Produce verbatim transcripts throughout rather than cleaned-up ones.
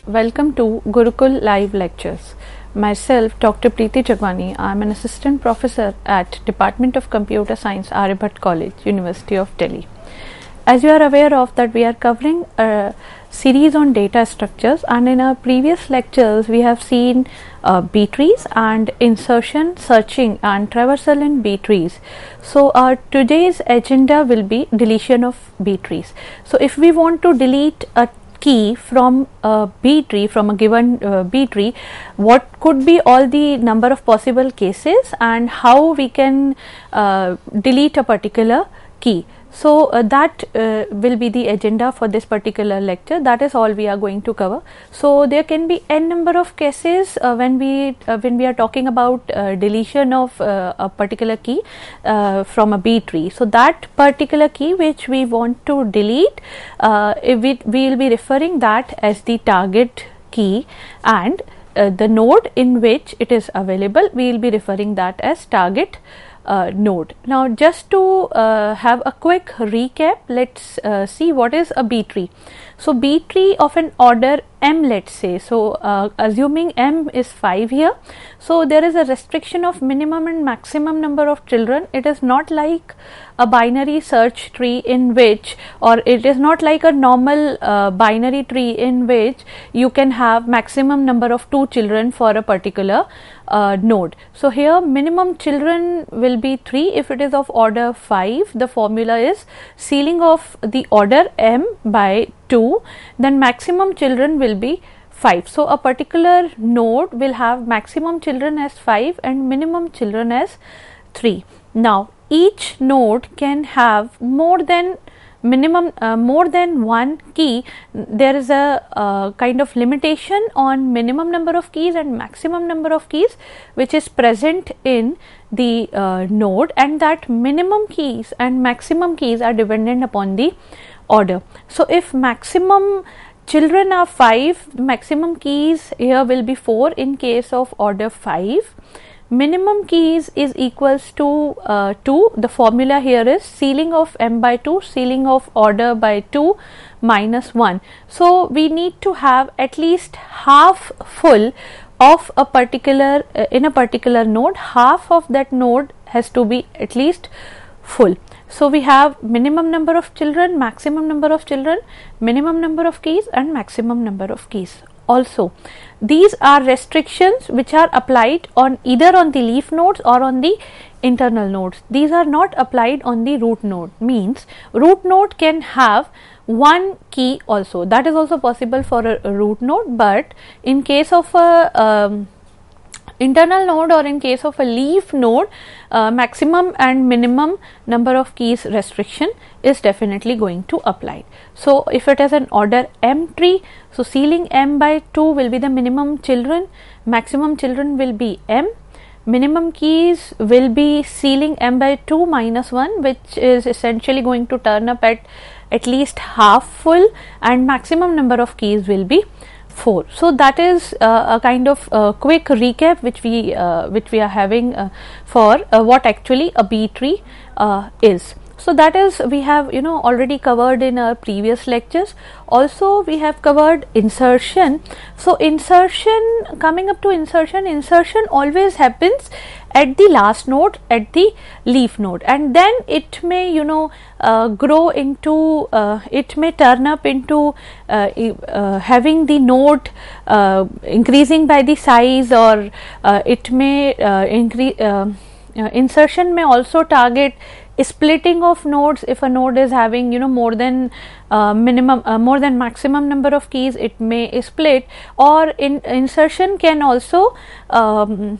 welcome to Gurukul Live Lectures. Myself, Doctor Preeti Jagwani, I am an assistant professor at Department of Computer Science, Aryabhatta College, University of Delhi. As you are aware of that, we are covering a series on data structures, and in our previous lectures we have seen uh, B trees and insertion, searching and traversal in B trees. So our today's agenda will be deletion of B trees. So if we want to delete a key from a B tree, from a given uh, B tree, what could be all the number of possible cases and how we can uh, delete a particular key. So uh, that uh, will be the agenda for this particular lecture. That is all we are going to cover. So there can be n number of cases uh, when we uh, when we are talking about uh, deletion of uh, a particular key uh, from a B tree. So that particular key which we want to delete, uh, we we will be referring that as the target key, and uh, the node in which it is available, we will be referring that as target Uh, node. Now just to uh, have a quick recap, let's uh, see what is a B tree. So B tree of an order M, let's say, so uh, assuming M is five here, so there is a restriction of minimum and maximum number of children. It is not like a binary search tree in which, or it is not like a normal uh, binary tree in which you can have maximum number of two children for a particular uh, node. So here minimum children will be three. If it is of order five, the formula is ceiling of the order M by two, then maximum children will be five. So a particular node will have maximum children as five and minimum children as three. Now each node can have more than minimum uh, more than one key. There is a uh, kind of limitation on minimum number of keys and maximum number of keys which is present in the uh, node, and that minimum keys and maximum keys are dependent upon the order. So if maximum children are five, maximum keys here will be four in case of order five. Minimum keys is equals to uh, two. The formula here is ceiling of M by two, ceiling of order by two minus one. So we need to have at least half full of a particular uh, in a particular node. Half of that node has to be at least full. So we have minimum number of children, maximum number of children, minimum number of keys and maximum number of keys. Also, these are restrictions which are applied on either on the leaf nodes or on the internal nodes. These are not applied on the root node. Means root node can have one key also. That is also possible for a, a root node, but in case of a um, internal node or in case of a leaf node, uh, maximum and minimum number of keys restriction is definitely going to apply. So if it is an order M tree, so ceiling M by two will be the minimum children, maximum children will be M, minimum keys will be ceiling M by two minus one, which is essentially going to turn up at at least half full, and maximum number of keys will be four. So that is uh, a kind of uh, quick recap which we uh, which we are having uh, for uh, what actually a B tree uh, is. So that is, we have you know already covered in our previous lectures. Also we have covered insertion. So insertion, coming up to insertion, insertion always happens at the last node, at the leaf node, and then it may you know uh, grow into uh, it may turn up into uh, uh, having the node uh, increasing by the size, or uh, it may uh, increase uh, uh, insertion may also target splitting of nodes. If a node is having you know more than uh, minimum uh, more than maximum number of keys, it may split, or in insertion can also um,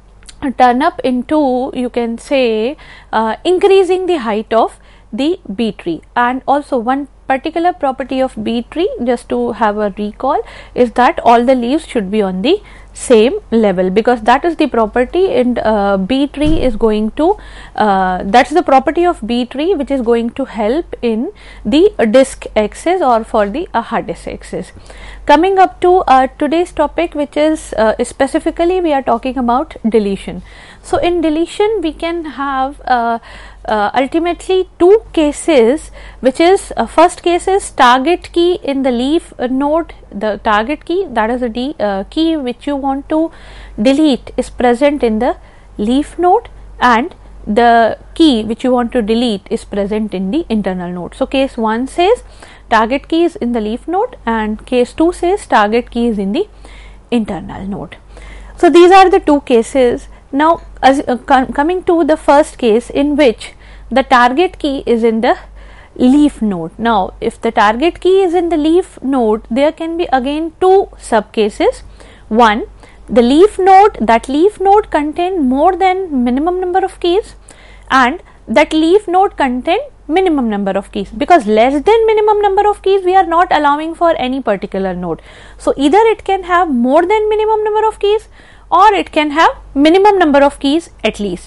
turn up into, you can say, uh, increasing the height of the B tree. And also one particular property of B tree, just to have a recall, is that all the leaves should be on the same level, because that is the property, and uh, B tree is going to uh, that's the property of B tree which is going to help in the disk axis or for the uh, hard disk axis. Coming up to uh, today's topic, which is uh, specifically we are talking about deletion. So in deletion we can have uh, uh, ultimately two cases, which is uh, first case is target key in the leaf uh, node, the target key, that is the D, uh, key which you want to delete is present in the leaf node, and the key which you want to delete is present in the internal node. So case one says target key is in the leaf node, and case two says target key is in the internal node. So these are the two cases. Now as uh, com coming to the first case, in which the target key is in the leaf node. Now if the target key is in the leaf node, there can be again two sub cases. One, the leaf node, that leaf node contain more than minimum number of keys, and that leaf node contain minimum number of keys, because less than minimum number of keys we are not allowing for any particular node. So either it can have more than minimum number of keys, or it can have minimum number of keys at least.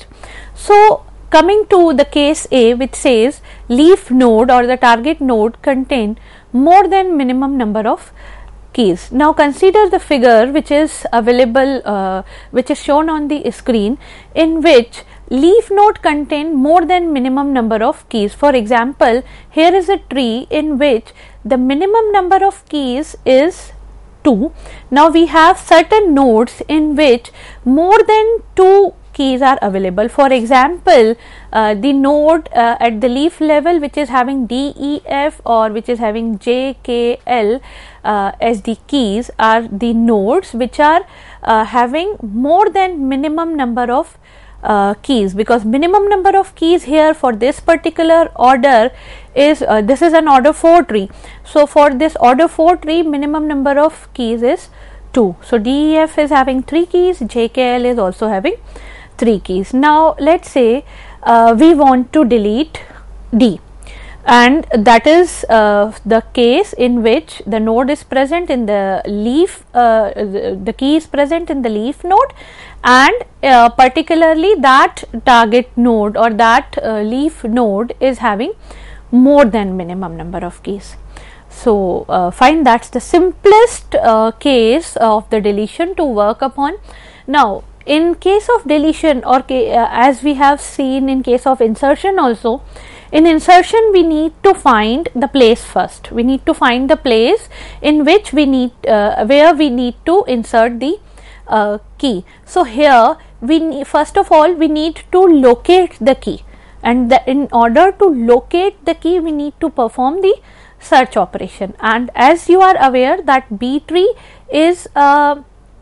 So coming to the case A, which says leaf node or the target node contain more than minimum number of keys. Now consider the figure which is available, uh, which is shown on the screen, in which leaf node contain more than minimum number of keys. For example, here is a tree in which the minimum number of keys is two. Now we have certain nodes in which more than two keys are available. For example, uh, the node uh, at the leaf level which is having D, E, F, or which is having J, K, L uh, as the keys are the nodes which are uh, having more than minimum number of uh, keys, because minimum number of keys here for this particular order is uh, this is an order four tree. So for this order four tree, minimum number of keys is two. So D, E, F is having three keys, J, K, L is also having three keys. Now let's say uh, we want to delete D, and that is uh, the case in which the node is present in the leaf, uh, the, the key is present in the leaf node, and uh, particularly that target node or that uh, leaf node is having more than minimum number of keys. So uh, fine, that's the simplest uh, case of the deletion to work upon. Now in case of deletion, or uh, as we have seen in case of insertion also, in insertion we need to find the place first. We need to find the place in which we need uh, where we need to insert the uh, key. So here we need, first of all we need to locate the key, and the, in order to locate the key we need to perform the search operation. And as you are aware that B tree is uh,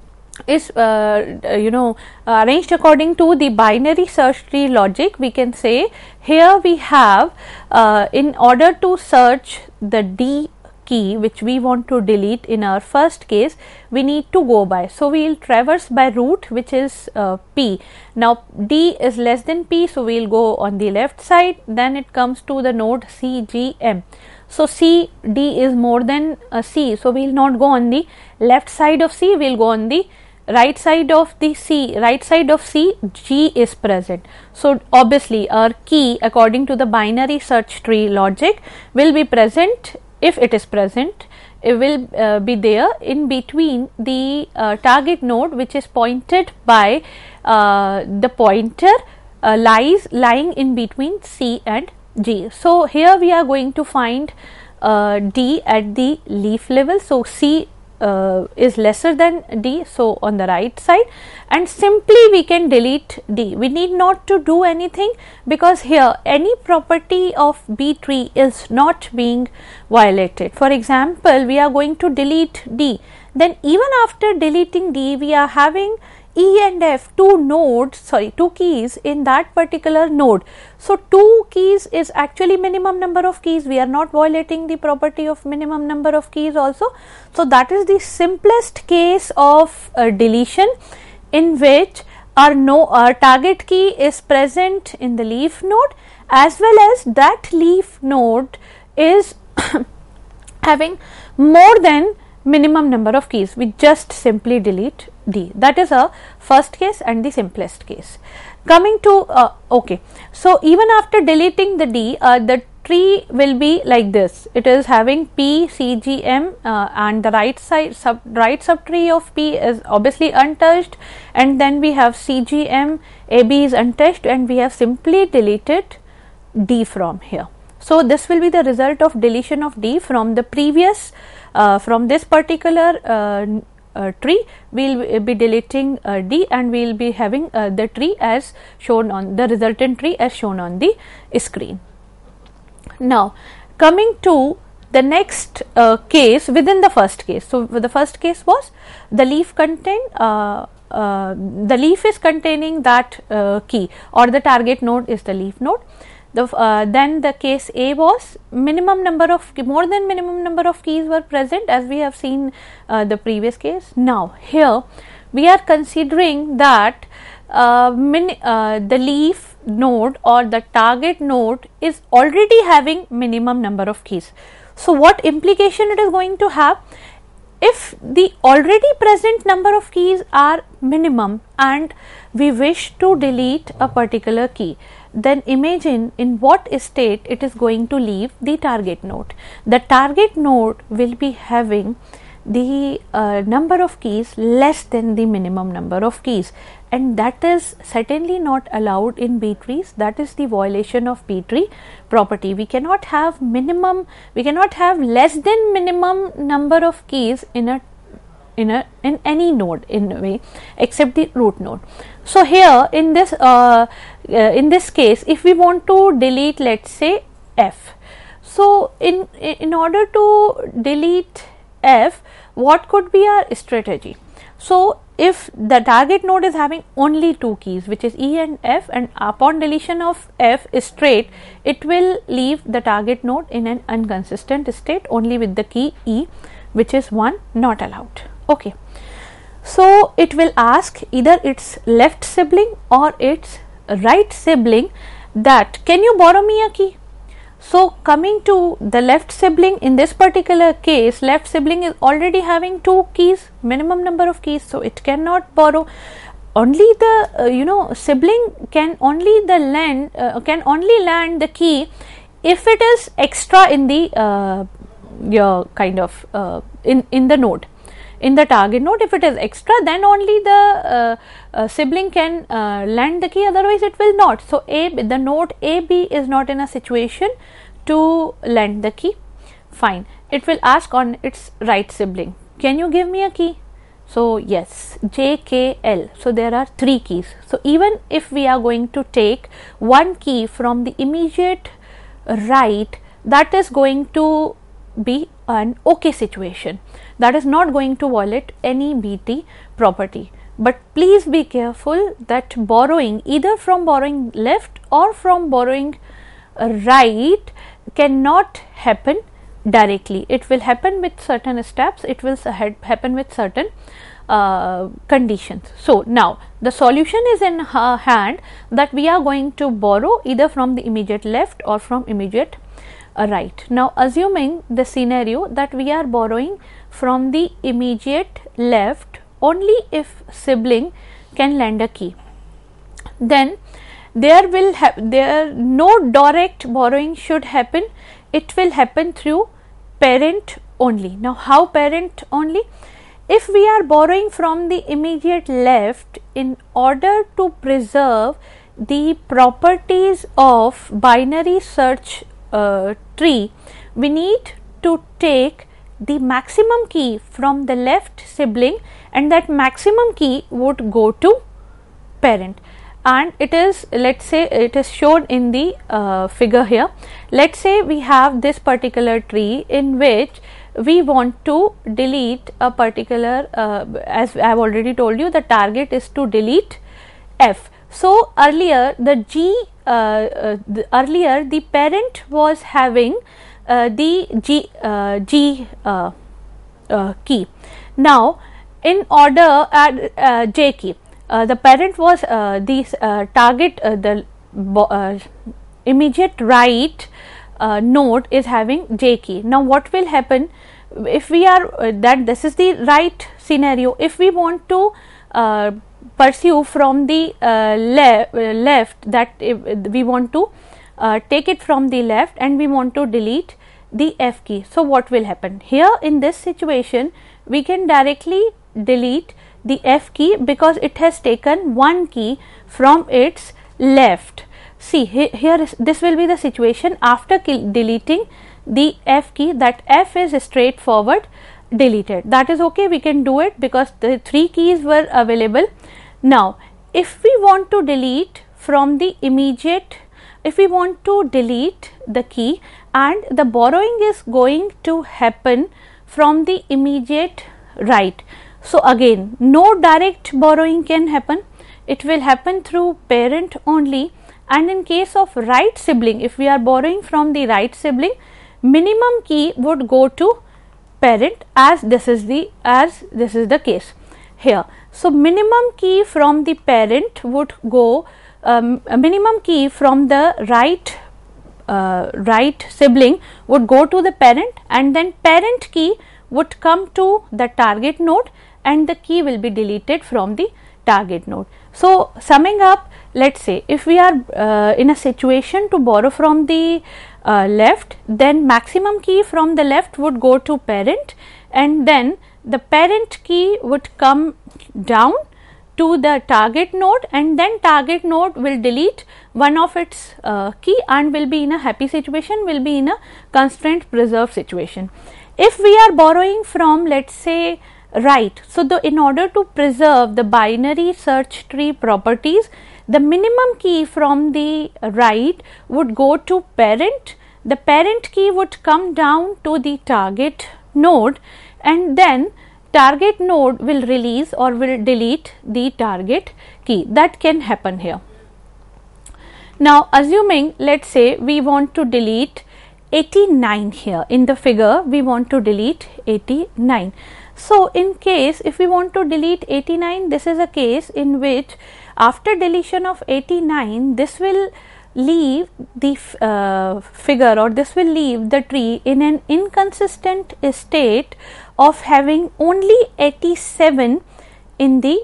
is uh, you know uh, arranged according to the binary search tree logic. We can say here we have uh, in order to search the D key which we want to delete in our first case, we need to go by, so we will traverse by route which is uh, P. Now D is less than P, so we will go on the left side, then it comes to the node C, G, M. So C, D is more than uh, C, so we will not go on the left side of C, we will go on the right side of the C. Right side of C, G is present. So obviously our key according to the binary search tree logic will be present. If it is present, it will uh, be there in between the uh, target node which is pointed by uh, the pointer uh, lies lying in between C and G. So here we are going to find uh, D at the leaf level. So C Uh, is lesser than D, so on the right side, and simply we can delete D. We need not to do anything, because here any property of B tree is not being violated. For example, we are going to delete D, then even after deleting D we are having E and F, two nodes, sorry, two keys in that particular node. So two keys is actually minimum number of keys. We are not violating the property of minimum number of keys also. So that is the simplest case of uh, deletion, in which our no our target key is present in the leaf node, as well as that leaf node is having more than minimum number of keys. We just simply delete D. That is a first case and the simplest case. Coming to uh, okay, so even after deleting the D, uh, the tree will be like this. It is having P, C, G, M, uh, and the right side sub right subtree of P is obviously untouched, and then we have C, G, M, A, B is untouched, and we have simply deleted D from here. So this will be the result of deletion of D from the previous, uh, from this particular uh, uh, tree. We will be deleting uh, D, and we will be having uh, the tree as shown on the resultant tree as shown on the screen. Now coming to the next uh, case within the first case. So the first case was the leaf contain uh, uh, the leaf is containing that uh, key, or the target node is the leaf node. The, uh, then the case A was minimum number of more than minimum number of keys were present, as we have seen uh, the previous case. Now here we are considering that uh, min, uh, the leaf node or the target node is already having minimum number of keys. So what implication it is going to have? If the already present number of keys are minimum and we wish to delete a particular key, then imagine in what state it is going to leave the target node. The target node will be having the uh, number of keys less than the minimum number of keys, and that is certainly not allowed in B trees. That is the violation of B tree property. We cannot have minimum, we cannot have less than minimum number of keys in a in a in any node in a way except the root node. So here in this uh, uh, in this case, if we want to delete, let's say F, so in in order to delete F, what could be our strategy? So if the target node is having only two keys, which is E and F, and upon deletion of F straight, it will leave the target node in an inconsistent state only with the key E, which is one, not allowed. Okay, so it will ask either its left sibling or its right sibling that can you borrow me a key. So coming to the left sibling, in this particular case left sibling is already having two keys, minimum number of keys, so it cannot borrow. Only the uh, you know sibling can only the lend uh, can only lend the key if it is extra in the uh, your kind of uh, in in the node, in the target node. If it is extra, then only the uh, uh, sibling can uh, lend the key, otherwise it will not. So A, the node A B is not in a situation to lend the key. Fine, it will ask on its right sibling, can you give me a key? So yes, J, K, L. So there are three keys. So even if we are going to take one key from the immediate right, that is going to be an okay situation. That is not going to violate any B T property. But please be careful that borrowing either from borrowing left or from borrowing right cannot happen directly. It will happen with certain steps, it will happen with certain uh, conditions. So now the solution is in her hand that we are going to borrow either from the immediate left or from immediate uh, right. Now assuming the scenario that we are borrowing from the immediate left only if sibling can lend a key, then there will have there no direct borrowing should happen. It will happen through parent only. Now how parent only? If we are borrowing from the immediate left, in order to preserve the properties of binary search uh, tree, we need to take the maximum key from the left sibling, and that maximum key would go to parent. And it is, let's say it is shown in the uh, figure here. Let's say we have this particular tree in which we want to delete a particular uh, as I have already told you, the target is to delete F. So earlier the G uh, uh, the, earlier the parent was having uh, the G uh, G uh, uh, key. Now in order add uh, J key. Uh, the parent was uh, the uh, target uh, the uh, immediate right uh, node is having J key. Now what will happen if we are uh, that this is the right scenario. If we want to uh, pursue from the uh, le uh, left, that if we want to uh, take it from the left and we want to delete the F key. So what will happen here in this situation? We can directly delete the F key because it has taken one key from its left. see he, here is, this will be the situation after deleting the F key, that F is straightforward deleted. That is okay, we can do it because the three keys were available. Now if we want to delete from the immediate, if we want to delete the key and the borrowing is going to happen from the immediate right, so again no direct borrowing can happen, it will happen through parent only. And in case of right sibling, if we are borrowing from the right sibling, minimum key would go to parent, as this is the as this is the case here. So minimum key from the parent would go, um, a minimum key from the right uh, right sibling would go to the parent, and then parent key would come to the target node and the key will be deleted from the target node. So summing up, let us say if we are uh, in a situation to borrow from the uh, left, then maximum key from the left would go to parent, and then the parent key would come down to the target node, and then target node will delete one of its uh, key and will be in a happy situation, will be in a constraint preserved situation. If we are borrowing from, let us say, right, so the in order to preserve the binary search tree properties, the minimum key from the right would go to parent, the parent key would come down to the target node, and then target node will release or will delete the target key. That can happen here. Now assuming, let us say we want to delete eighty-nine here, in the figure we want to delete eighty-nine. So in case if we want to delete eighty-nine, this is a case in which after deletion of eighty-nine, this will leave the uh, figure, or this will leave the tree in an inconsistent state of having only eighty-seven in the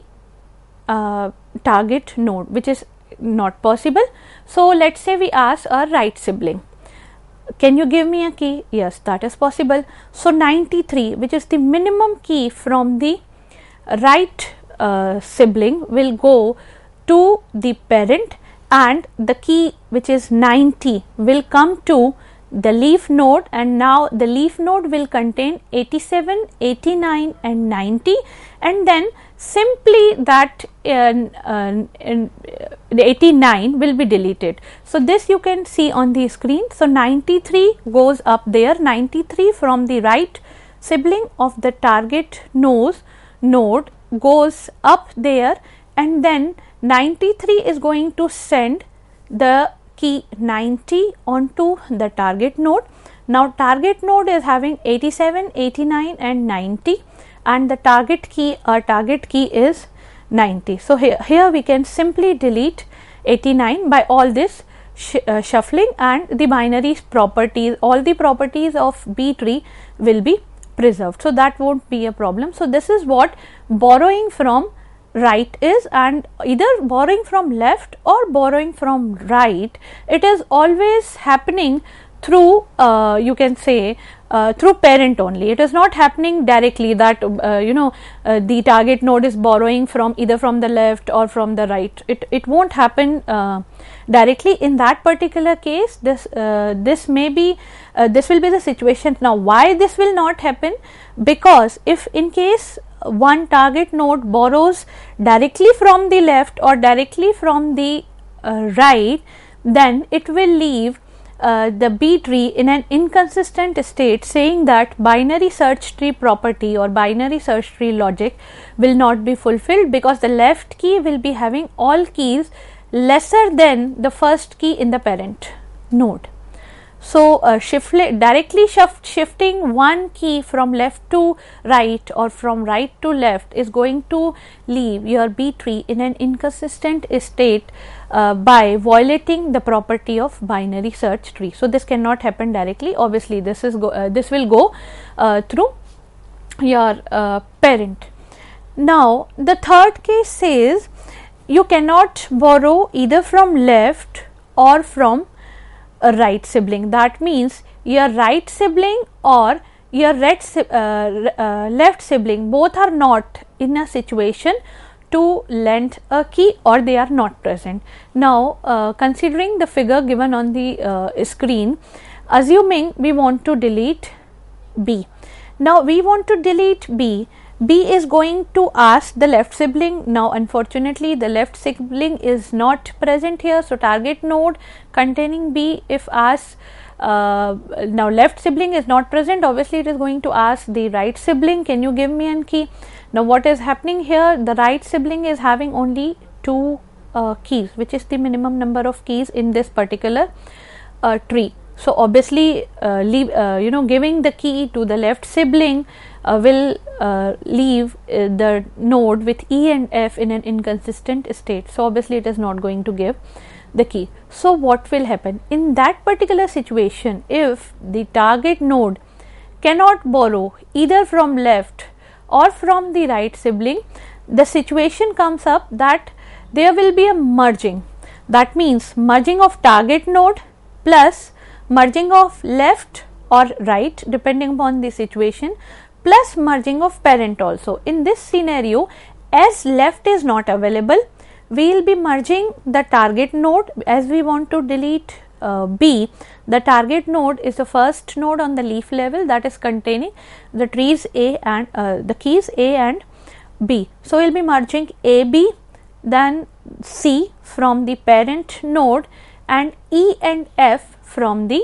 uh, target node, which is not possible. So let us say we ask our right sibling, can you give me a key? Yes, that is possible. So ninety-three, which is the minimum key from the right uh, sibling, will go to the parent, and the key which is ninety will come to the leaf node, and now the leaf node will contain eighty-seven, eighty-nine and ninety, and then simply that uh, uh, uh, eighty-nine will be deleted. So this you can see on the screen. So ninety-three goes up there, ninety-three from the right sibling of the target node node goes up there, and then ninety-three is going to send the key ninety onto the target node. Now target node is having eighty-seven, eighty-nine and ninety, and the target key, our target key is ninety. So here, here we can simply delete eighty-nine by all this sh uh, shuffling, and the binary properties, all the properties of B tree will be preserved. So that won't be a problem. So this is what borrowing from right is, and either borrowing from left or borrowing from right, it is always happening through uh, you can say uh, through parent only. It is not happening directly that uh, you know uh, the target node is borrowing from either from the left or from the right. It, it won't happen uh, directly in that particular case. This uh, this may be uh, this will be the situation. Now why this will not happen? Because if in case one target node borrows directly from the left or directly from the uh, right, then it will leave uh, the B tree in an inconsistent state, saying that binary search tree property or binary search tree logic will not be fulfilled, because the left key will be having all keys lesser than the first key in the parent node. So uh, shift directly shift shifting one key from left to right or from right to left is going to leave your B tree in an inconsistent state uh, by violating the property of binary search tree. So this cannot happen directly. Obviously this is go uh, this will go uh, through your uh, parent. Now the third case says you cannot borrow either from left or from a right sibling. That means your right sibling or your red, uh, uh, left sibling both are not in a situation to lend a key or they are not present. Now uh, considering the figure given on the uh, screen, assuming we want to delete B. Now we want to delete B. B is going to ask the left sibling. Now unfortunately the left sibling is not present here, so target node containing B, if asked, uh, now left sibling is not present, obviously it is going to ask the right sibling, can you give me an key. Now what is happening here, the right sibling is having only two uh, keys, which is the minimum number of keys in this particular uh, tree. So obviously uh, leave, uh, you know giving the key to the left sibling uh, will uh, leave uh, the node with E and F in an inconsistent state. So obviously it is not going to give the key. So what will happen in that particular situation, if the target node cannot borrow either from left or from the right sibling, the situation comes up that there will be a merging. That means merging of target node plus merging of left or right depending upon the situation, plus merging of parent also. In this scenario, as left is not available, we will be merging the target node. As we want to delete uh, B, the target node is the first node on the leaf level that is containing the trees A and uh, the keys A and B. So we will be merging A B, then C from the parent node, and E and F from the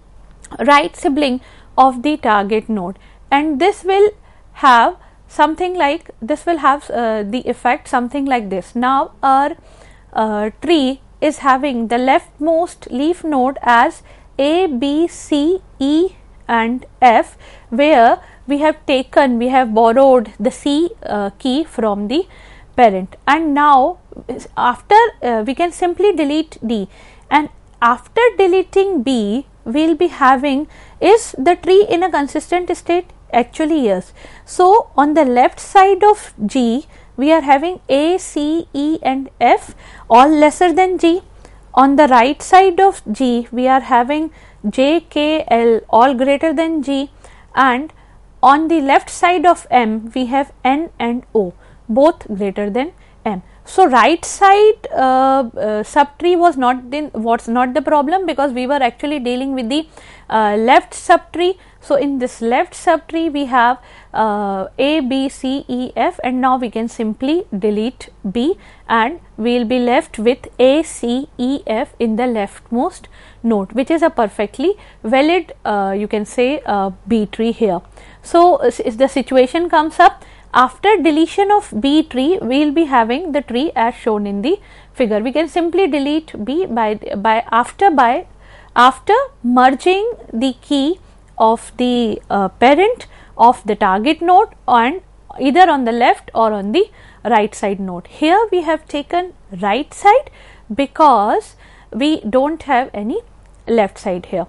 right sibling of the target node, and this will have something like this will have uh, the effect something like this. Now our uh, tree is having the leftmost leaf node as A, B, C, E and F, where we have taken we have borrowed the C uh, key from the parent, and now after uh, we can simply delete D, and after deleting B we will be having, is the tree in a consistent state? Actually yes. So on the left side of G we are having A, C, E and F all lesser than G. On the right side of G we are having J, K, L all greater than G, and on the left side of M we have N and O both greater than M. So right side uh, uh, subtree was not the, was not the problem, because we were actually dealing with the uh, left subtree. So in this left subtree we have uh, A, B, C, E, F, and now we can simply delete B, and we will be left with A, C, E, F in the leftmost node, which is a perfectly valid uh, you can say uh, B tree here. So if the situation comes up, after deletion of B tree we will be having the tree as shown in the figure. We can simply delete B by by after by after merging the key of the uh, parent of the target node and either on the left or on the right side node. Here we have taken right side because we don't have any left side here.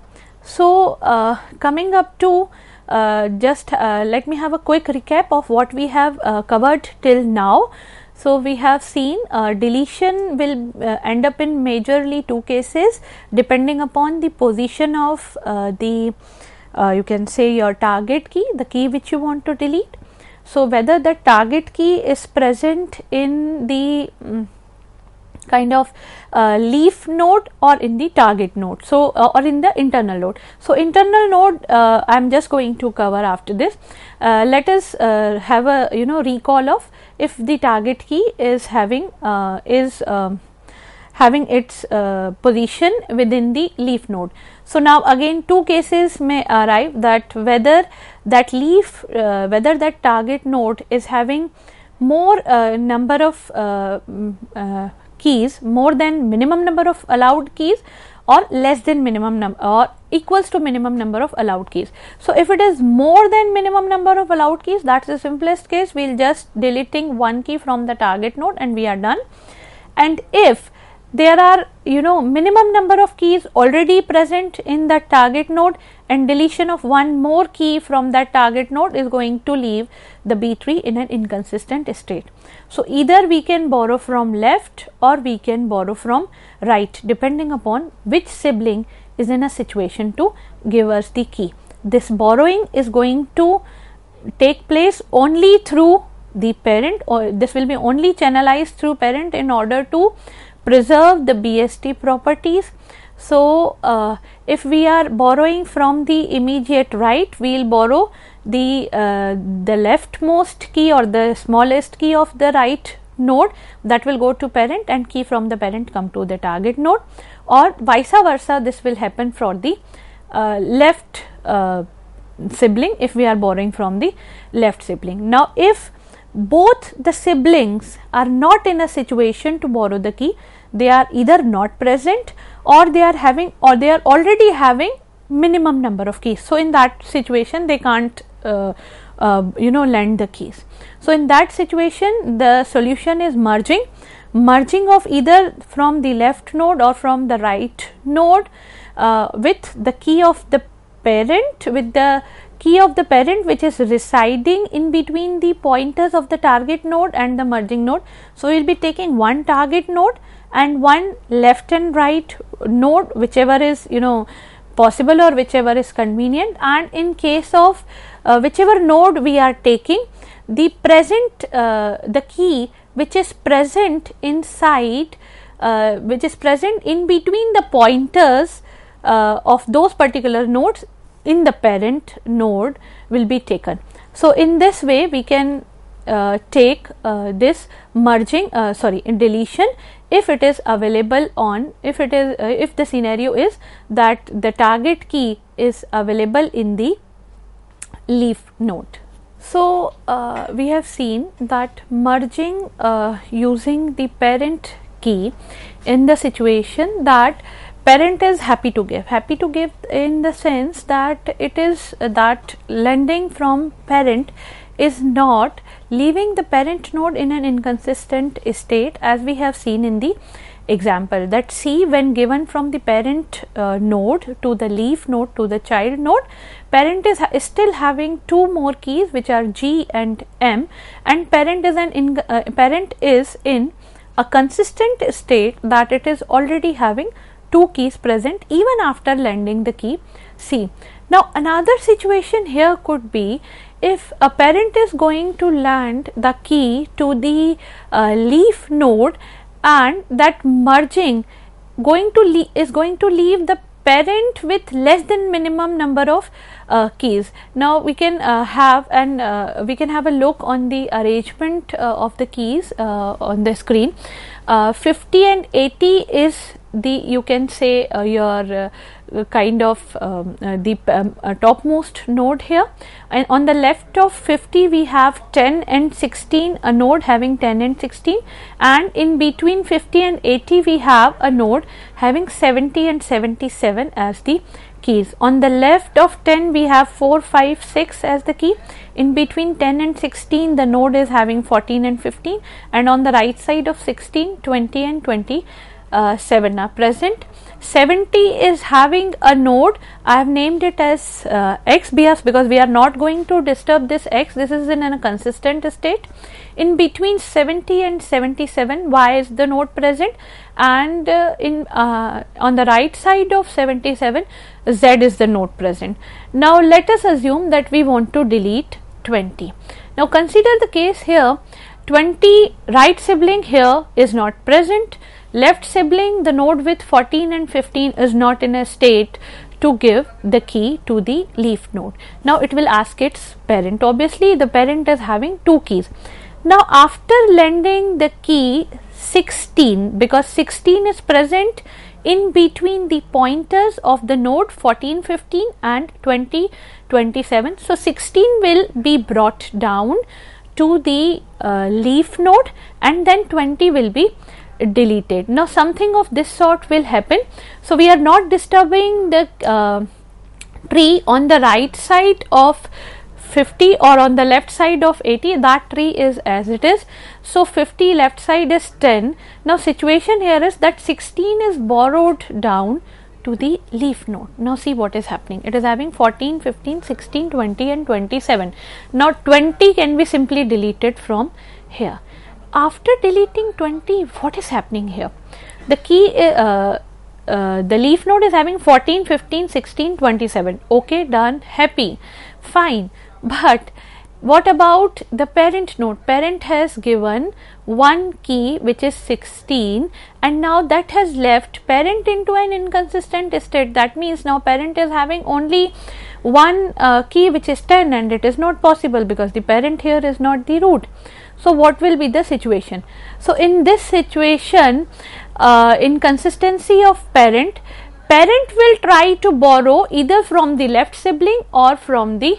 So uh, coming up to Uh, just uh, let me have a quick recap of what we have uh, covered till now. So we have seen uh, deletion will uh, end up in majorly two cases depending upon the position of uh, the uh, you can say your target key, the key which you want to delete. So whether the target key is present in the um, kind of uh, leaf node or in the target node, so uh, or in the internal node. So internal node uh, I am just going to cover after this. Uh, let us uh, have a you know recall of if the target key is having uh, is um, having its uh, position within the leaf node. So now again two cases may arrive, that whether that leaf uh, whether that target node is having more uh, number of uh, uh, keys, more than minimum number of allowed keys, or less than minimum number or equals to minimum number of allowed keys. So if it is more than minimum number of allowed keys, that's the simplest case. We'll just deleting one key from the target node and we are done. And if there are you know minimum number of keys already present in that target node, and deletion of one more key from that target node is going to leave the B tree in an inconsistent state. So either we can borrow from left or we can borrow from right, depending upon which sibling is in a situation to give us the key. This borrowing is going to take place only through the parent, or this will be only channelized through parent in order to preserve the B S T properties. So, uh, if we are borrowing from the immediate right, we will borrow the uh, the leftmost key or the smallest key of the right node, that will go to parent, and key from the parent come to the target node, or vice versa. This will happen for the uh, left uh, sibling if we are borrowing from the left sibling. Now, if both the siblings are not in a situation to borrow the key, they are either not present or they are having or they are already having minimum number of keys. So, in that situation they can't uh, uh, you know lend the keys. So, in that situation the solution is merging merging of either from the left node or from the right node uh, with the key of the parent with the key of the parent which is residing in between the pointers of the target node and the merging node. So, we will be taking one target node and one left and right node, whichever is you know possible or whichever is convenient, and in case of uh, whichever node we are taking, the present uh, the key which is present inside uh, which is present in between the pointers uh, of those particular nodes in the parent node will be taken. So, in this way we can uh, take uh, this merging uh, sorry deletion if it is available on if it is uh, if the scenario is that the target key is available in the leaf node. So, uh, we have seen that merging uh, using the parent key in the situation that parent is happy to give happy to give in the sense that it is uh, that lending from parent is not leaving the parent node in an inconsistent state, as we have seen in the example that C, when given from the parent uh, node to the leaf node to the child node, parent is, ha is still having two more keys which are G and M, and parent is an in, uh, parent is in a consistent state that it is already having two keys present even after lending the key C. Now, another situation here could be if a parent is going to lend the key to the uh, leaf node, and that merging going to is going to leave the parent with less than minimum number of uh, keys. Now, we can uh, have and uh, we can have a look on the arrangement uh, of the keys uh, on the screen. Uh, fifty and eighty is the you can say uh, your uh, kind of um, uh, the um, uh, topmost node here, and on the left of fifty we have ten and sixteen, a node having ten and sixteen, and in between fifty and eighty we have a node having seventy and seventy-seven as the keys. On the left of ten we have four, five, six as the key. In between ten and sixteen the node is having fourteen and fifteen, and on the right side of sixteen, twenty and twenty-seven are present. seventy is having a node, I have named it as uh, X because because we are not going to disturb this X, this is in a consistent state. In between seventy and seventy-seven, Y is the node present, and uh, in uh, on the right side of seventy-seven, Z is the node present. Now, let us assume that we want to delete twenty. Now, consider the case here, twenty right sibling here is not present, left sibling the node with fourteen and fifteen is not in a state to give the key to the leaf node. Now, it will ask its parent. Obviously, the parent is having two keys. Now, after lending the key sixteen, because sixteen is present in between the pointers of the node fourteen, fifteen and twenty, twenty-seven. So, sixteen will be brought down to the uh, leaf node, and then twenty will be deleted. Now, something of this sort will happen. So, we are not disturbing the uh, tree on the right side of fifty or on the left side of eighty, that tree is as it is. So, fifty left side is ten. Now, situation here is that sixteen is borrowed down to the leaf node. Now, see what is happening. It is having fourteen, fifteen, sixteen, twenty and twenty-seven. Now, twenty can be simply deleted from here. After deleting twenty, what is happening here? The key uh, uh, the leaf node is having fourteen, fifteen, sixteen, twenty-seven. Okay, done, happy, fine. But What about the parent node? Parent has given one key which is sixteen, and now that has left parent into an inconsistent state. That means now parent is having only one uh, key which is ten, and it is not possible because the parent here is not the root. So what will be the situation? So in this situation, uh, inconsistency of parent, parent will try to borrow either from the left sibling or from the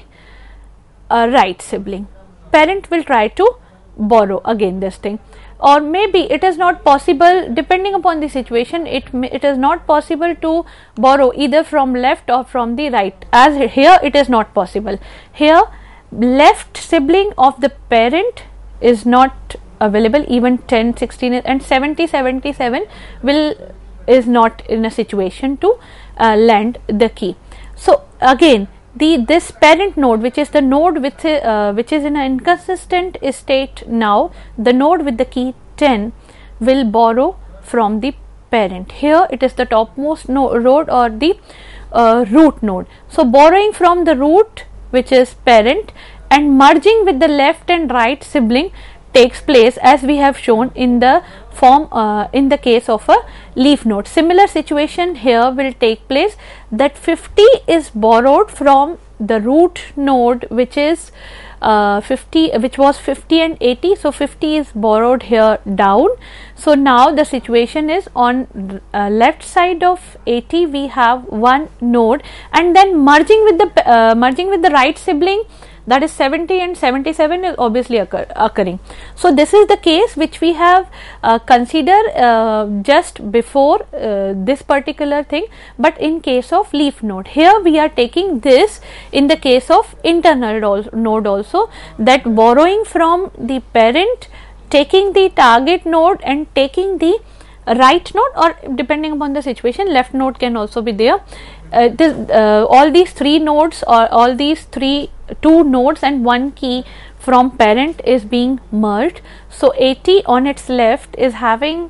uh, right sibling. Parent will try to borrow again this thing, or maybe it is not possible, depending upon the situation, it it is not possible to borrow either from left or from the right. As here it is not possible. Here left sibling of the parent is not available, even ten, sixteen and seventy, seventy-seven will is not in a situation to uh, lend the key. So again, the this parent node, which is the node with uh, which is in an inconsistent state, now the node with the key ten will borrow from the parent. Here it is the topmost no node or the uh, root node. So borrowing from the root, which is parent, and merging with the left and right sibling takes place, as we have shown in the form uh, in the case of a leaf node. Similar situation here will take place, that fifty is borrowed from the root node, which is uh, fifty, which was fifty and eighty. So fifty is borrowed here down. So now the situation is on uh, left side of eighty we have one node, and then merging with the uh, merging with the right sibling, that is seventy and seventy-seven is obviously occur, occurring. So this is the case which we have uh, considered uh, just before uh, this particular thing, but in case of leaf node, here we are taking this in the case of internal node also, that borrowing from the parent, taking the target node and taking the right node, or depending upon the situation left node can also be there. Uh, this, uh, all these three nodes, or all these three two nodes and one key from parent is being merged. So eighty on its left is having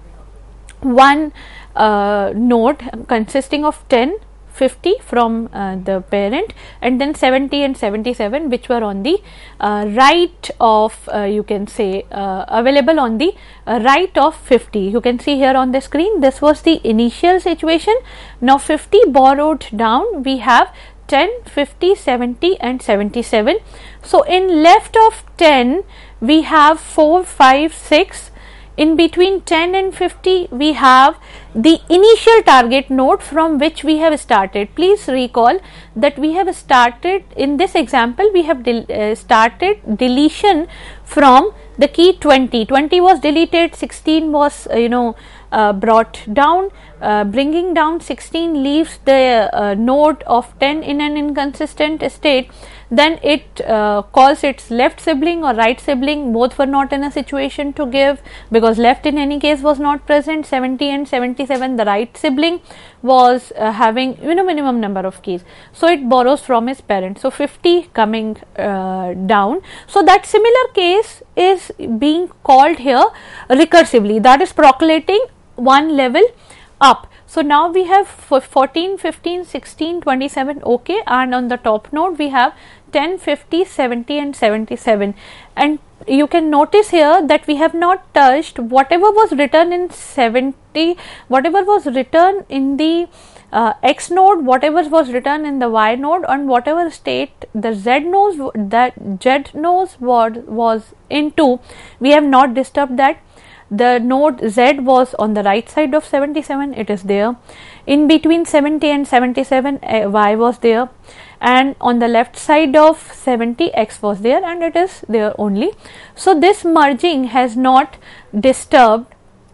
one uh, node consisting of ten, fifty from uh, the parent, and then seventy and seventy-seven which were on the uh, right of uh, you can say uh, available on the uh, right of fifty. You can see here on the screen, this was the initial situation. Now fifty borrowed down, we have ten, fifty, seventy and seventy-seven. So in left of ten we have four, five, six. In between ten and fifty we have the initial target node from which we have started. Please recall that we have started in this example, we have del uh, started deletion from the key twenty. twenty was deleted, sixteen was uh, you know uh, brought down. Uh, bringing down sixteen leaves the uh, node of ten in an inconsistent state. Then it uh, calls its left sibling or right sibling, both were not in a situation to give, because left in any case was not present. Seventy and seventy-seven, the right sibling was uh, having you know minimum number of keys, so it borrows from its parent. So fifty coming uh, down. So that similar case is being called here recursively, that is percolating one level up. So now we have fourteen, fifteen, sixteen, twenty-seven, okay, and on the top node we have ten, fifty, seventy and seventy-seven, and you can notice here that we have not touched whatever was written in seventy, whatever was written in the uh, X node, whatever was written in the Y node, and whatever state the Z nodes that Z nodes was, was into, we have not disturbed that. The node Z was on the right side of seventy-seven, it is there. In between seventy and seventy-seven, uh, Y was there, and on the left side of seventy, X was there, and it is there only. So this merging has not disturbed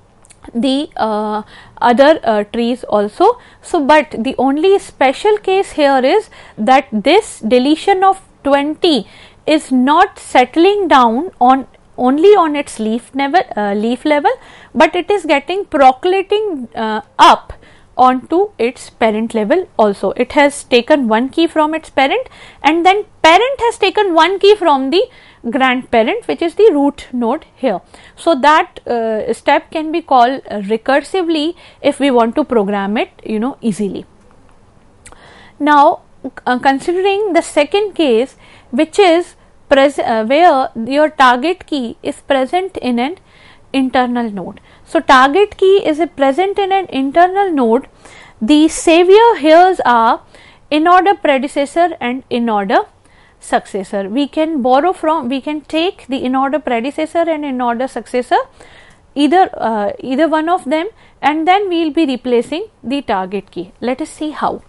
the uh, other uh, trees also. So but the only special case here is that this deletion of twenty is not settling down on only on its leaf level, uh, leaf level, but it is getting percolating uh, up onto its parent level also. It has taken one key from its parent, and then parent has taken one key from the grandparent, which is the root node here. So that uh, step can be called uh, recursively if we want to program it you know easily. Now uh, considering the second case, which is pres uh, where your target key is present in an internal node. So target key is present in an internal node. The savior here are in order predecessor and in order successor. We can borrow from, we can take the in order predecessor and in order successor, either uh, either one of them, and then we will be replacing the target key. Let us see how.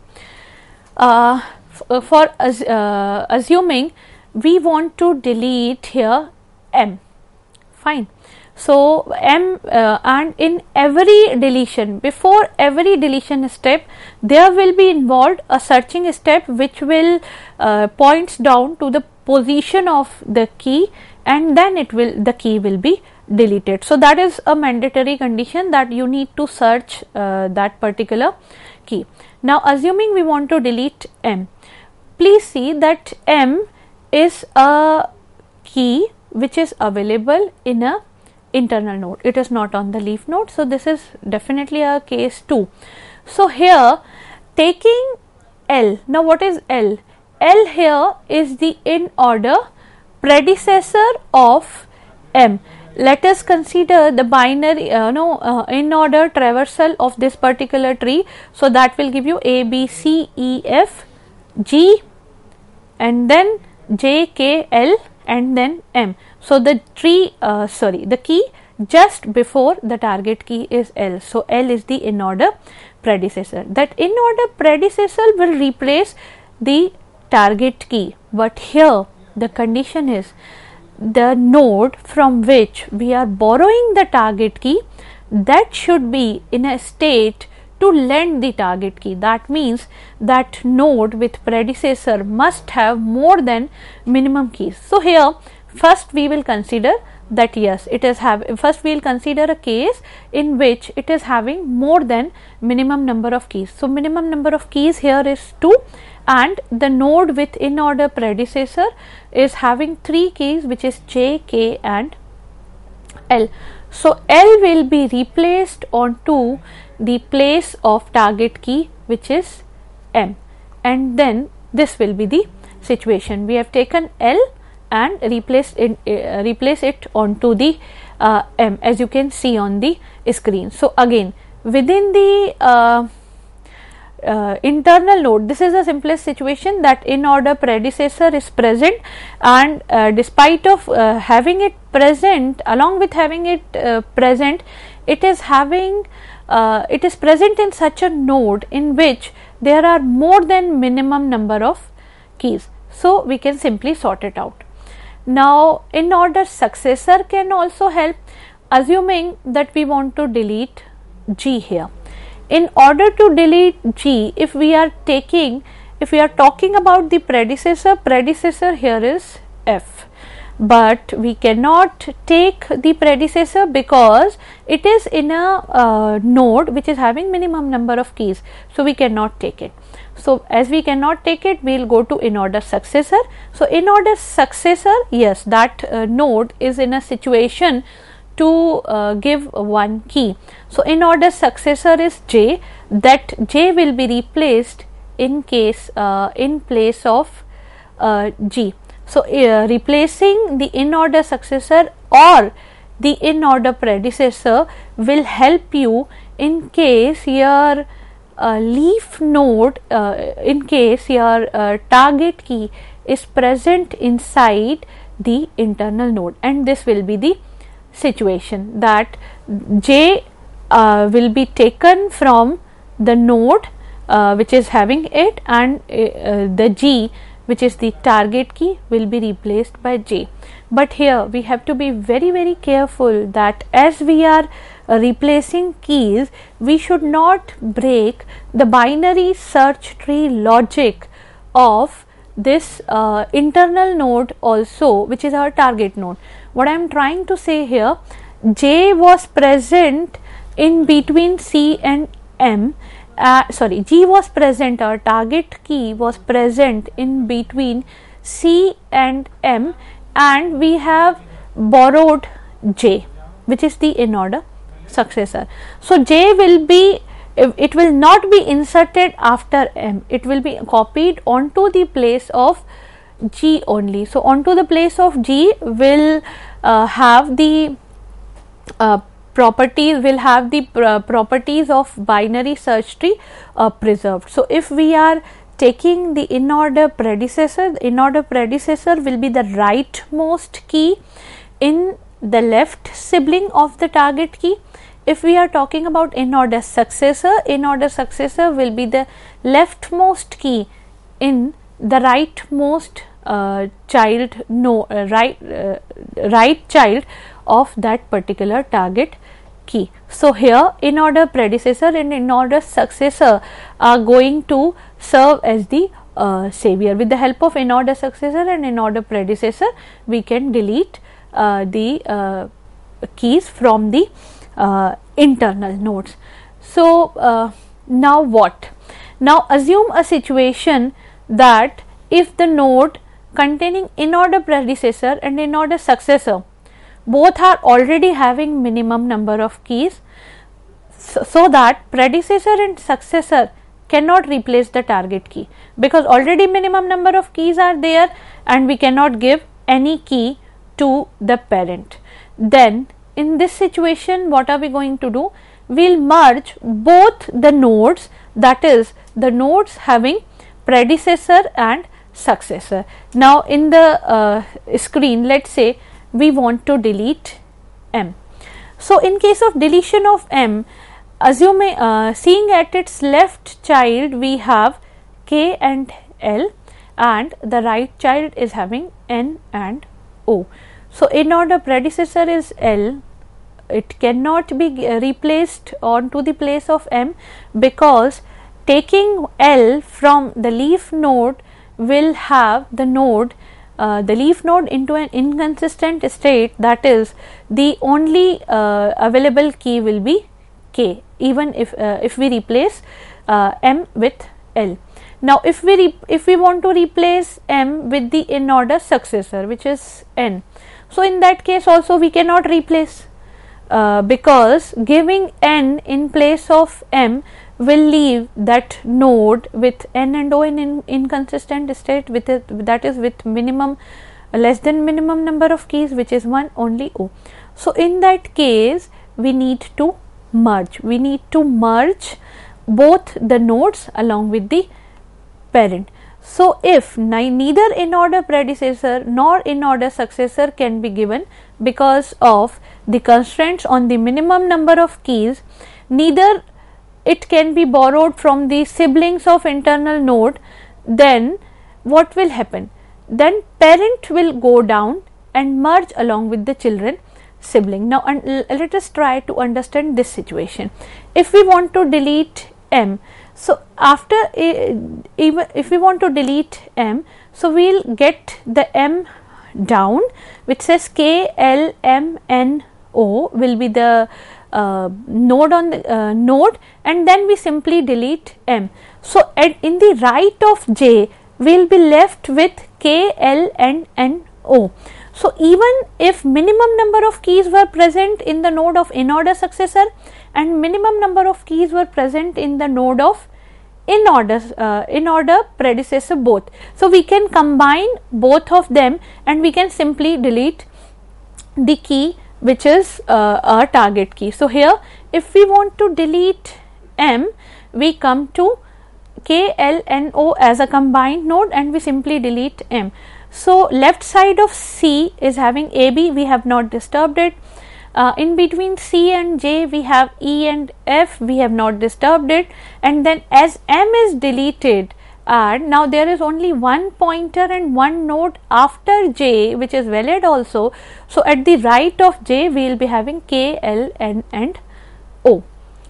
Uh, for as, uh, assuming we want to delete here M, fine. So M uh, and in every deletion, before every deletion step, there will be involved a searching step which will uh, points down to the position of the key, and then it will the key will be deleted. So that is a mandatory condition, that you need to search uh, that particular key. Now assuming we want to delete M, please see that M is a key which is available in a internal node. It is not on the leaf node. So this is definitely a case two. So here taking L, now what is L? L here is the in order predecessor of M. Let us consider the binary uh, no uh, in order traversal of this particular tree. So that will give you A, B, C, E, F, G, and then J, K, L, and then M. So the tree uh, sorry the key just before the target key is L. So L is the in order predecessor. That in order predecessor will replace the target key, but here the condition is the node from which we are borrowing the target key, that should be in a state to lend the target key. That means that node with predecessor must have more than minimum keys. So here first we will consider that yes, it is have first we will consider a case in which it is having more than minimum number of keys. So minimum number of keys here is two, and the node with in order predecessor is having three keys, which is J, K, and L. So L will be replaced onto the place of target key, which is M, and then this will be the situation. We have taken L and replace it uh, replace it onto the uh, M, as you can see on the screen. So again within the uh, uh, internal node, this is the simplest situation, that in order predecessor is present, and uh, despite of uh, having it present, along with having it uh, present, it is having uh, it is present in such a node in which there are more than minimum number of keys. So we can simply sort it out. Now in order successor can also help, assuming that we want to delete G here. In order to delete G, if we are taking, if we are talking about the predecessor, predecessor here is F, but we cannot take the predecessor because it is in a uh, node which is having minimum number of keys, so we cannot take it. So as we cannot take it, we will go to in order successor. So in order successor, yes, that uh, node is in a situation to uh, give one key. So in order successor is J, that J will be replaced in case uh, in place of uh, G. So uh, replacing the in order successor or the in order predecessor will help you in case your uh, leaf node, uh, in case your uh, target key is present inside the internal node, and this will be the situation that J uh, will be taken from the node uh, which is having it, and uh, the G, which is the target key, will be replaced by J. But here we have to be very very careful that as we are uh, replacing keys, we should not break the binary search tree logic of this uh, internal node also, which is our target node. What I am trying to say here, J was present in between C and M, uh, sorry G was present, our target key was present in between C and M, and we have borrowed J, which is the in order successor. So J will be, it will not be inserted after M, it will be copied onto the place of G only. So onto the place of G will uh, have the uh, properties will have the pr properties of binary search tree uh, preserved. So if we are taking the in order predecessor, the in order predecessor will be the rightmost key in the left sibling of the target key. If we are talking about in order successor, in order successor will be the leftmost key in the rightmost uh, child no uh, right uh, right child of that particular target key. So here in order predecessor and in order successor are going to serve as the uh, savior. With the help of in order successor and in order predecessor, we can delete uh, the uh, keys from the uh, internal nodes. So uh, now what? Now assume a situation that if the node containing in order predecessor and in order successor both are already having minimum number of keys, so, so that predecessor and successor cannot replace the target key, because already minimum number of keys are there and we cannot give any key to the parent. Then in this situation, what are we going to do? We will merge both the nodes, that is the nodes having predecessor and successor. Now in the uh, screen, let us say we want to delete M. So in case of deletion of M, assuming uh, seeing at its left child we have K and L and the right child is having N and O. So in order predecessor is L, it cannot be replaced onto the place of M, because taking L from the leaf node will have the node uh, the leaf node into an inconsistent state, that is the only uh, available key will be K, even if uh, if we replace uh, M with L. Now if we if we want to replace M with the in order successor, which is N, so in that case also we cannot replace, uh, because giving N in place of M will leave that node with N and O in, in inconsistent state, with it, that is with minimum less than minimum number of keys, which is one only O. So in that case we need to merge we need to merge both the nodes along with the parent. So if neither in order predecessor nor in order successor can be given because of the constraints on the minimum number of keys, neither it can be borrowed from the siblings of internal node, then what will happen? Then parent will go down and merge along with the children sibling. Now and let us try to understand this situation. If we want to delete M, so after uh, even if we want to delete M, so we will get the M down, which says K L M N O will be the uh, node on the uh, node, and then we simply delete M. So at in the right of J we will be left with K L and N O. So even if minimum number of keys were present in the node of in order successor and minimum number of keys were present in the node of in order uh, in order predecessor both, so we can combine both of them and we can simply delete the key which is uh, our target key. So here if we want to delete M, we come to K L N O as a combined node and we simply delete M. So left side of C is having A B, we have not disturbed it. Uh, in between C and J we have E and F, we have not disturbed it, and then as M is deleted, and now there is only one pointer and one node after J which is valid also. So at the right of J we will be having K, L, N and O.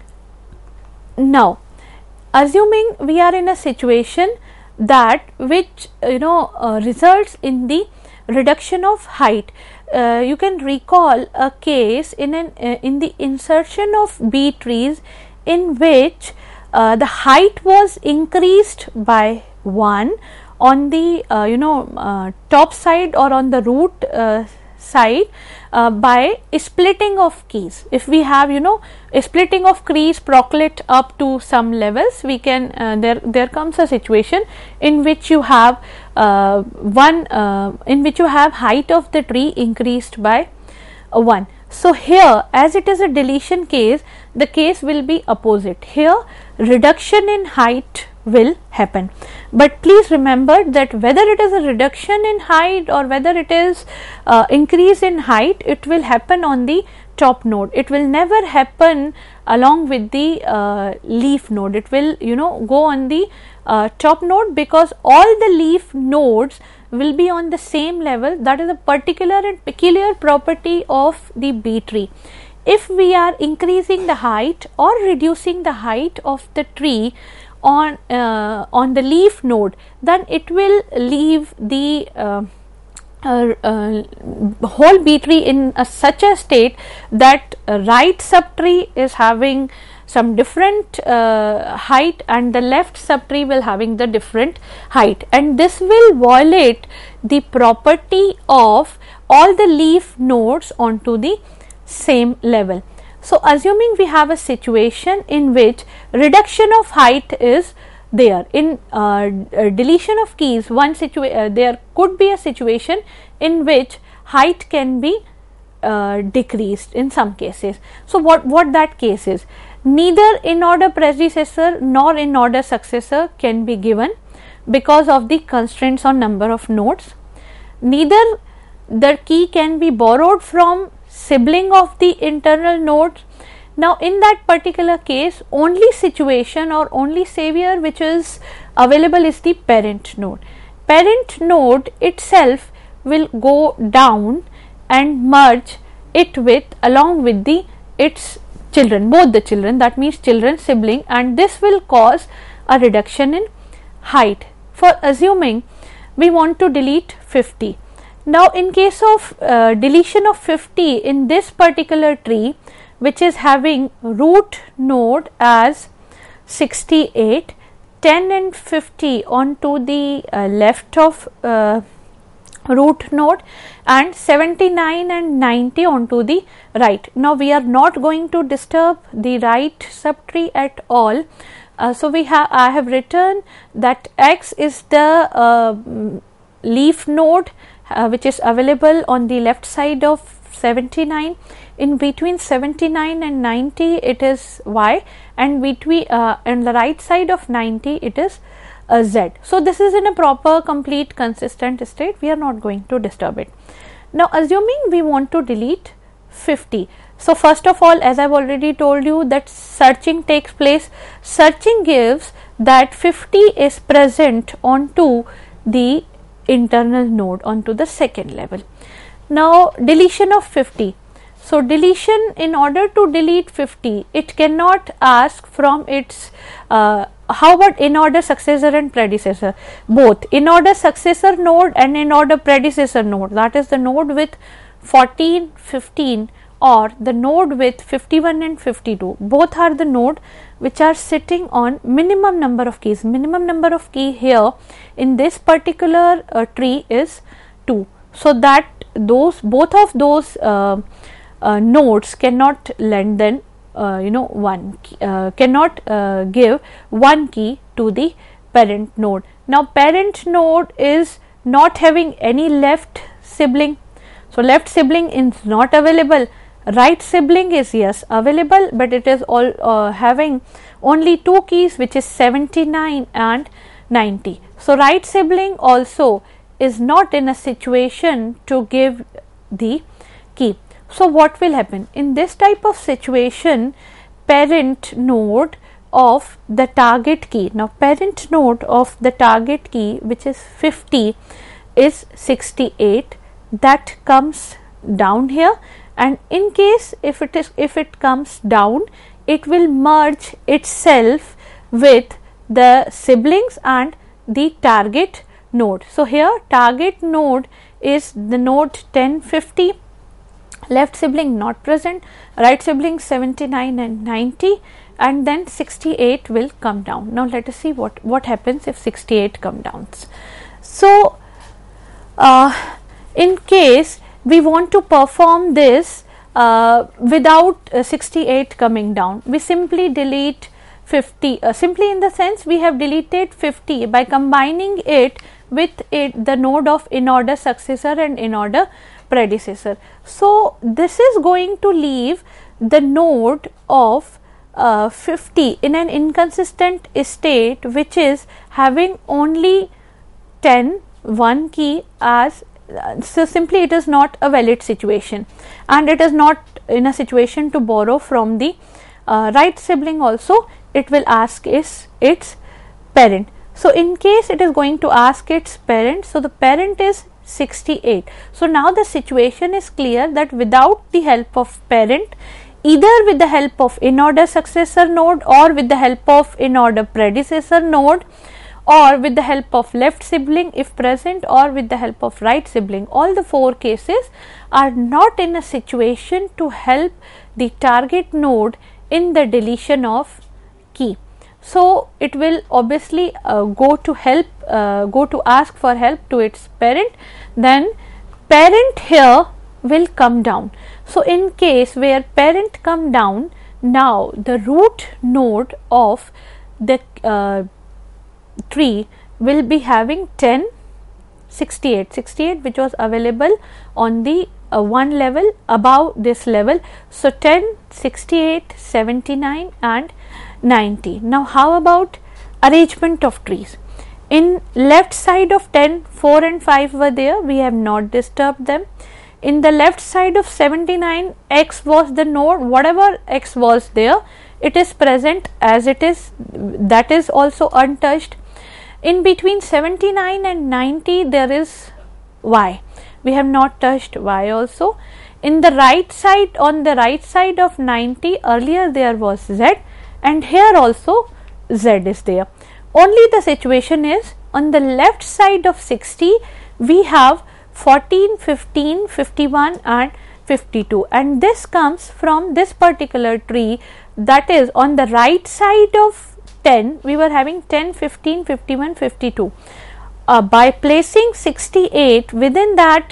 Now assuming we are in a situation that which you know uh, results in the reduction of height, uh, you can recall a case in an uh, in the insertion of B trees in which uh, the height was increased by one on the uh, you know uh, top side or on the root uh, side uh, by splitting of keys. If we have, you know, a splitting of keys percolate up to some levels, we can uh, there there comes a situation in which you have uh, one uh, in which you have height of the tree increased by uh, one. So here, as it is a deletion case, the case will be opposite. Here reduction in height will happen, but please remember that whether it is a reduction in height or whether it is uh, increase in height, it will happen on the top node. It will never happen along with the uh, leaf node. It will, you know, go on the uh, top node, because all the leaf nodes will be on the same level. That is a particular and peculiar property of the B tree. If we are increasing the height or reducing the height of the tree on uh, on the leaf node, then it will leave the uh, uh, uh, whole B tree in a such a state that uh, right subtree is having some different uh, height and the left subtree will having the different height, and this will violate the property of all the leaf nodes onto the same level. So assuming we have a situation in which reduction of height is there in uh, deletion of keys, one situation uh, there could be a situation in which height can be uh, decreased in some cases. So what what that case is, neither in order predecessor nor in order successor can be given because of the constraints on number of nodes. Neither the key can be borrowed from sibling of the internal nodes. Now in that particular case, only situation or only savior which is available is the parent node. Parent node itself will go down and merge it with along with the its children, both the children, that means children sibling, and this will cause a reduction in height. For assuming we want to delete fifty. Now in case of uh, deletion of fifty in this particular tree, which is having root node as sixty-eight, ten and fifty onto the uh, left of uh, root node and seventy-nine and ninety onto the right. Now we are not going to disturb the right subtree at all. Uh, so we have I have written that X is the uh, leaf node uh, which is available on the left side of seventy-nine. In between seventy-nine and ninety it is Y, and between uh, and the right side of ninety it is uh, Z. So this is in a proper, complete, consistent state. We are not going to disturb it. Now assuming we want to delete fifty. So first of all, as I have already told you, that searching takes place. Searching gives that fifty is present onto the internal node, onto the second level. Now deletion of fifty. So deletion, in order to delete fifty, it cannot ask from its uh, how about in order successor and predecessor? Both in order successor node and in order predecessor node, that is the node with fourteen, fifteen or the node with fifty-one and fifty-two, both are the node which are sitting on minimum number of keys. Minimum number of key here in this particular uh, tree is two. So that those both of those uh, uh, nodes cannot lend then uh, you know one key, uh, cannot uh, give one key to the parent node. Now parent node is not having any left sibling, so left sibling is not available. Right sibling is yes available, but it is all uh, having only two keys, which is seventy-nine and ninety. So right sibling also is not in a situation to give the key. So what will happen in this type of situation? Parent node of the target key, now parent node of the target key, which is fifty, is sixty-eight, that comes down here, and in case if it is if it comes down, it will merge itself with the siblings and the target node. So here target node is the node ten, fifty, left sibling not present, right sibling seventy-nine and ninety, and then sixty-eight will come down. Now let us see what what happens if sixty-eight come down. So uh, in case we want to perform this uh, without uh, sixty-eight coming down. We simply delete fifty, uh, simply in the sense we have deleted fifty by combining it with it the node of in-order successor and in-order predecessor. So, this is going to leave the node of uh, fifty in an inconsistent state, which is having only ten, one key as, uh, so simply it is not a valid situation, and it is not in a situation to borrow from the uh, right sibling also. It will ask is its parent. So, in case it is going to ask its parent, so the parent is sixty-eight. So, now the situation is clear that without the help of parent, either with the help of in-order successor node or with the help of in-order predecessor node or with the help of left sibling if present or with the help of right sibling, all the four cases are not in a situation to help the target node in the deletion of key. So, it will obviously uh, go to help, uh, go to ask for help to its parent, then parent here will come down. So, in case where parent come down, now the root node of the uh, tree will be having ten, sixty-eight, sixty-eight which was available on the uh, one level above this level. So, ten, sixty-eight, seventy-nine and ninety. Now, how about arrangement of trees? In left side of ten, four and five were there, we have not disturbed them. In the left side of seventy-nine, x was the node, whatever x was there, it is present as it is, that is also untouched. In between seventy-nine and ninety, there is y, we have not touched y also. In the right side, on the right side of ninety, earlier there was z, and here also z is there. Only the situation is on the left side of sixty, we have fourteen, fifteen, fifty-one and fifty-two, and this comes from this particular tree, that is on the right side of ten, we were having ten, fifteen, fifty-one, fifty-two. Uh, by placing sixty-eight within that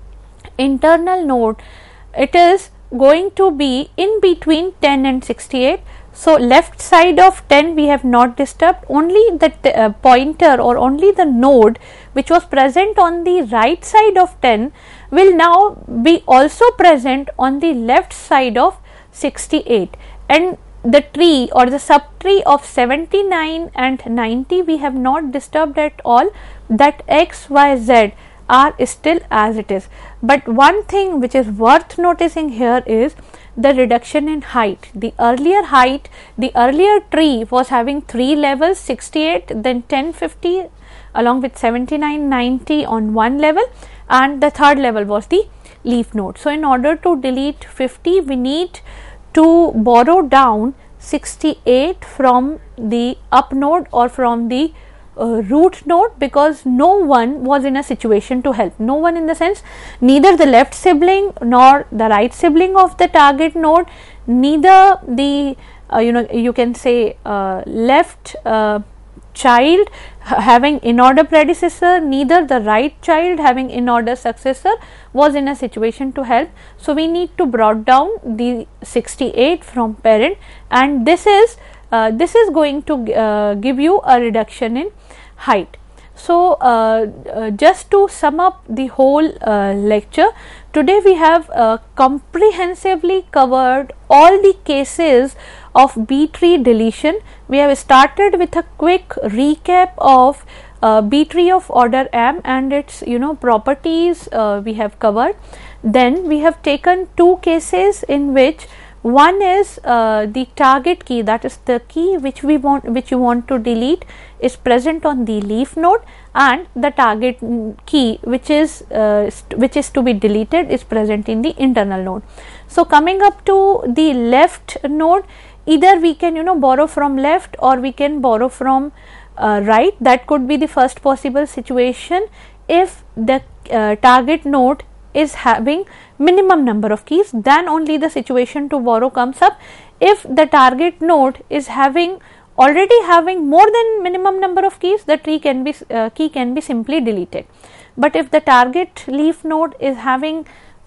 internal node, it is going to be in between ten and sixty-eight. So, left side of ten we have not disturbed, only the uh, pointer or only the node which was present on the right side of ten will now be also present on the left side of sixty-eight, and the tree or the subtree of seventy-nine and ninety we have not disturbed at all, that x, y, z are still as it is. But one thing which is worth noticing here is the reduction in height. The earlier height, the earlier tree was having three levels, sixty-eight, then ten, fifty along with seventy-nine, ninety on one level, and the third level was the leaf node. So, in order to delete fifty, we need to borrow down sixty-eight from the up node or from the Uh, root node, because no one was in a situation to help. No one in the sense, neither the left sibling nor the right sibling of the target node, neither the uh, you know you can say uh, left uh, child having in order predecessor, neither the right child having in order successor was in a situation to help. So, we need to brought down the sixty-eight from parent, and this is uh, this is going to uh, give you a reduction in height. So, uh, uh, just to sum up the whole uh, lecture, today we have uh, comprehensively covered all the cases of B tree deletion. We have started with a quick recap of uh, B tree of order M and its you know properties uh, we have covered. Then we have taken two cases in which one is uh, the target key, that is the key which we want which you want to delete is present on the leaf node, and the target key which is uh, which is to be deleted is present in the internal node. So, coming up to the left node, either we can you know borrow from left or we can borrow from uh, right. That could be the first possible situation if the uh, target node is having minimum number of keys, then only the situation to borrow comes up. If the target node is having already having more than minimum number of keys, the tree can be uh, key can be simply deleted. But if the target leaf node is having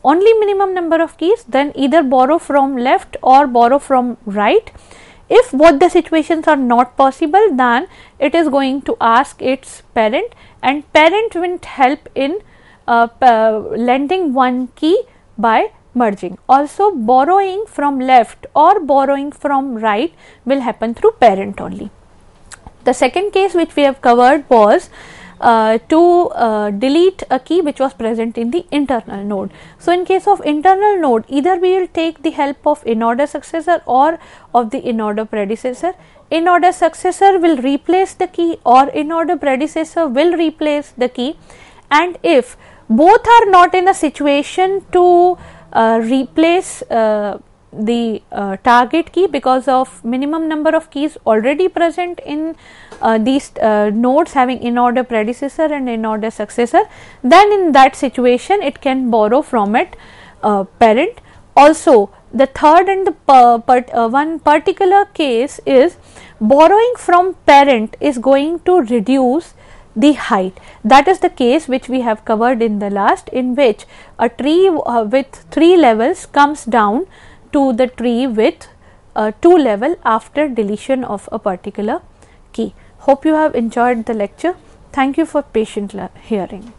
only minimum number of keys, then either borrow from left or borrow from right. If both the situations are not possible, then it is going to ask its parent, and parent will help in uh, uh, lending one key by merging. Also, borrowing from left or borrowing from right will happen through parent only. The second case which we have covered was uh, to uh, delete a key which was present in the internal node. So, in case of internal node, either we will take the help of in-order successor or of the in-order predecessor. In-order successor will replace the key or in-order predecessor will replace the key, and if both are not in a situation to uh, replace uh, the uh, target key because of minimum number of keys already present in uh, these uh, nodes having in order predecessor and in order successor, then in that situation it can borrow from it uh, parent. Also, the third and the per, per, uh, one particular case is borrowing from parent is going to reduce the height. That is the case which we have covered in the last, in which a tree uh, with three levels comes down to the tree with uh, two level after deletion of a particular key. Hope you have enjoyed the lecture. Thank you for patient hearing.